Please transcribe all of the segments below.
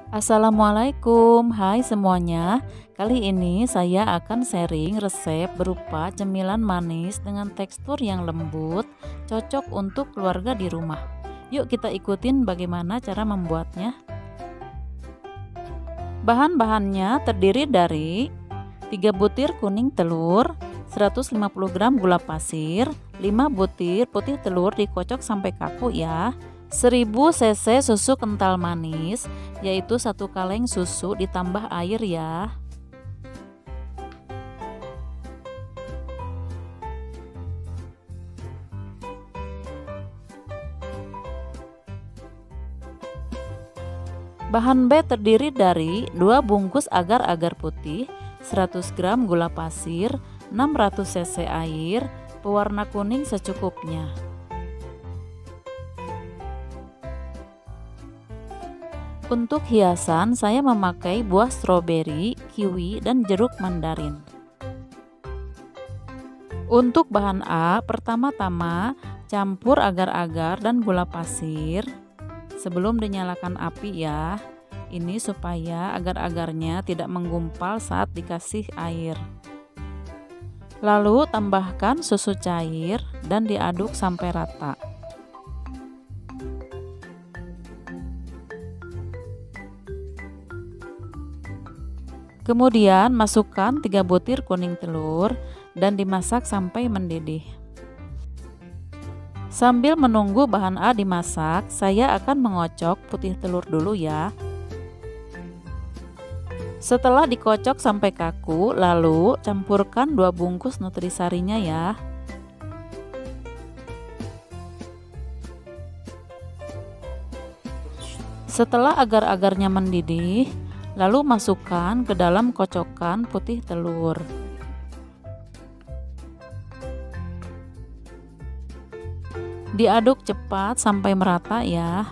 Assalamualaikum, hai semuanya. Kali ini saya akan sharing resep berupa cemilan manis dengan tekstur yang lembut, cocok untuk keluarga di rumah. Yuk kita ikutin bagaimana cara membuatnya. Bahan-bahannya terdiri dari 3 butir kuning telur, 150 gram gula pasir, 5 butir putih telur dikocok sampai kaku ya, 1000 cc susu kental manis, yaitu 1 kaleng susu ditambah air ya. Bahan B terdiri dari 2 bungkus agar-agar putih, 100 gram gula pasir, 600 cc air, pewarna kuning secukupnya. Untuk hiasan saya memakai buah stroberi, kiwi, dan jeruk mandarin. Untuk bahan A, pertama-tama campur agar-agar dan gula pasir sebelum dinyalakan api ya. Ini supaya agar-agarnya tidak menggumpal saat dikasih air. Lalu tambahkan susu cair dan diaduk sampai rata. Kemudian masukkan 3 butir kuning telur dan dimasak sampai mendidih. Sambil menunggu bahan A dimasak, saya akan mengocok putih telur dulu ya. Setelah dikocok sampai kaku, lalu campurkan 2 bungkus nutrisarinya ya. Setelah agar-agarnya mendidih, lalu masukkan ke dalam kocokan putih telur. Diaduk cepat sampai merata ya.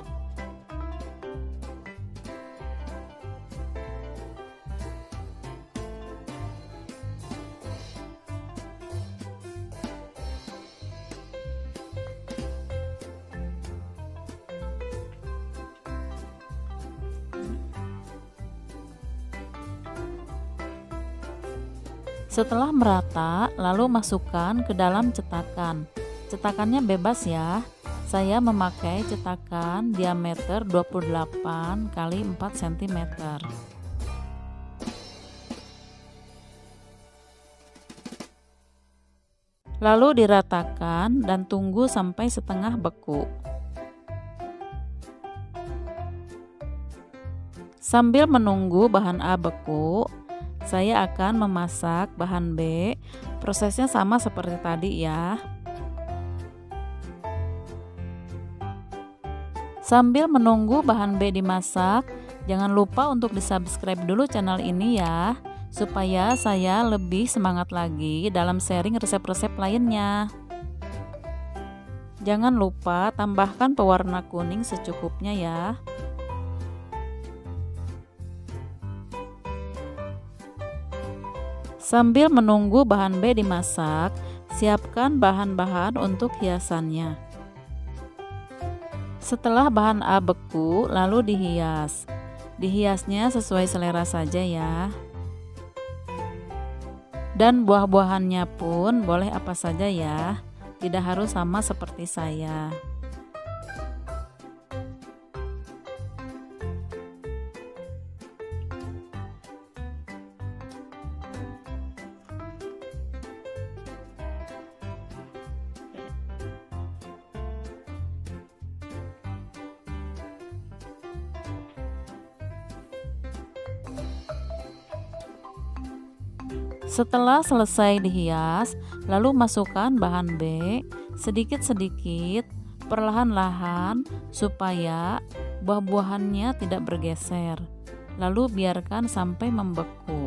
Setelah merata, lalu masukkan ke dalam cetakan. Cetakannya bebas ya. Saya memakai cetakan diameter 28 x 4 cm. Lalu diratakan dan tunggu sampai setengah beku. Sambil menunggu bahan A beku, saya akan memasak bahan B. Prosesnya sama seperti tadi ya. Sambil menunggu bahan B dimasak, jangan lupa untuk di-subscribe dulu channel ini ya, supaya saya lebih semangat lagi dalam sharing resep-resep lainnya. Jangan lupa tambahkan pewarna kuning secukupnya ya. Sambil menunggu bahan B dimasak, siapkan bahan-bahan untuk hiasannya. Setelah bahan A beku, lalu dihias. Dihiasnya sesuai selera saja ya. Dan buah-buahannya pun boleh apa saja ya, tidak harus sama seperti saya. Setelah selesai dihias, lalu masukkan bahan B sedikit-sedikit, perlahan-lahan supaya buah-buahannya tidak bergeser. Lalu biarkan sampai membeku.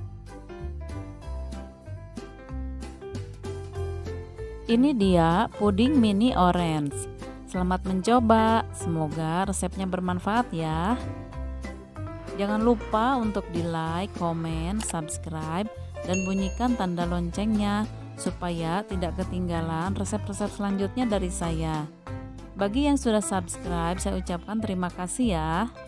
Ini dia puding mini orange. Selamat mencoba, semoga resepnya bermanfaat ya. Jangan lupa untuk di like, komen, subscribe, dan bunyikan tanda loncengnya supaya tidak ketinggalan resep-resep selanjutnya dari saya. Bagi yang sudah subscribe, saya ucapkan terima kasih ya.